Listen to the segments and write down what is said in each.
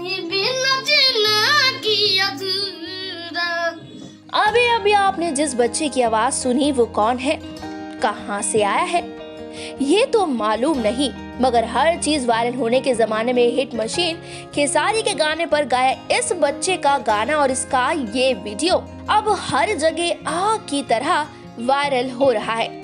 अभी अभी आपने जिस बच्चे की आवाज सुनी वो कौन है, कहां से आया है, ये तो मालूम नहीं, मगर हर चीज वायरल होने के जमाने में हिट मशीन खेसारी के गाने पर गाया इस बच्चे का गाना और इसका ये वीडियो अब हर जगह आग की तरह वायरल हो रहा है।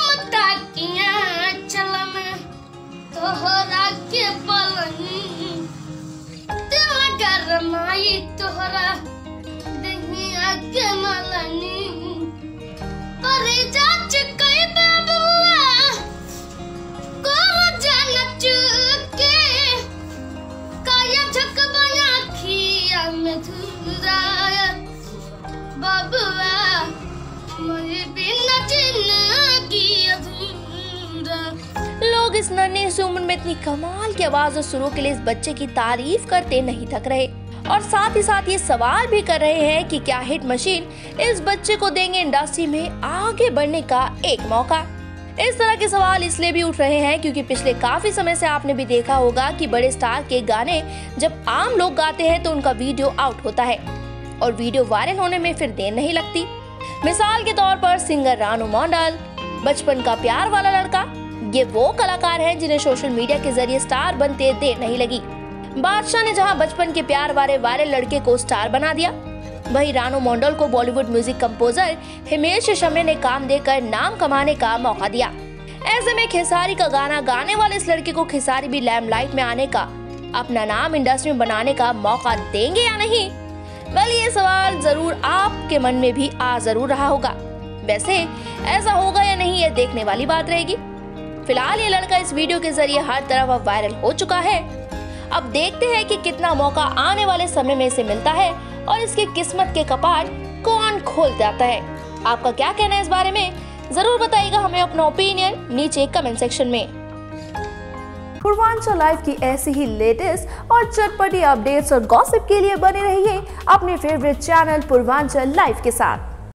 लोग इस नन्हे सी उम्र में इतनी कमाल की आवाज और सुरों के लिए इस बच्चे की तारीफ करते नहीं थक रहे और साथ ही साथ ये सवाल भी कर रहे हैं कि क्या हिट मशीन इस बच्चे को देंगे इंडस्ट्री में आगे बढ़ने का एक मौका। इस तरह के सवाल इसलिए भी उठ रहे हैं क्योंकि पिछले काफी समय से आपने भी देखा होगा कि बड़े स्टार के गाने जब आम लोग गाते हैं तो उनका वीडियो आउट होता है और वीडियो वायरल होने में फिर देर नहीं लगती। मिसाल के तौर पर सिंगर रानू मंडल, बचपन का प्यार वाला लड़का, ये वो कलाकार हैं जिन्हें सोशल मीडिया के जरिए स्टार बनते देर नहीं लगी। बादशाह ने जहां बचपन के प्यार वाले वायरल लड़के को स्टार बना दिया, वहीं रानू मंडल को Bollywood music composer Himesh Reshammiya ने काम देकर नाम कमाने का मौका दिया। ऐसे में खेसारी का गाना गाने वाले इस लड़के को खेसारी भी लैमलाइट में आने का, अपना नाम इंडस्ट्री में बनाने का मौका देंगे या नहीं? वेल, ये सवाल जरूर आपके मन में भी आ जरूर रहा होगा। वैसे ऐसा होगा या नहीं ये देखने वाली बात रहेगी। फिलहाल ये लड़का इस वीडियो के जरिए हर तरफ अब वायरल हो चुका है। अब देखते हैं कि कितना मौका आने वाले समय में इसे मिलता है और इसकी किस्मत के कपाट कौन खोल जाता है। आपका क्या कहना है इस बारे में, जरूर बताइएगा हमें अपना ओपिनियन नीचे कमेंट सेक्शन में। पूर्वांचल लाइव की ऐसी ही लेटेस्ट और चटपटी अपडेट्स और गॉसिप के लिए बने रहिए अपने फेवरेट चैनल पूर्वांचल लाइव के साथ।